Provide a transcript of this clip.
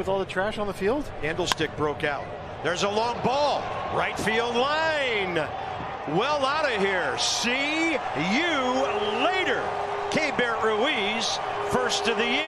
with all the trash on the field? Candlestick broke out. There's a long ball. Right field line. Well out of here. See you later. Keibert Ruiz, first of the year.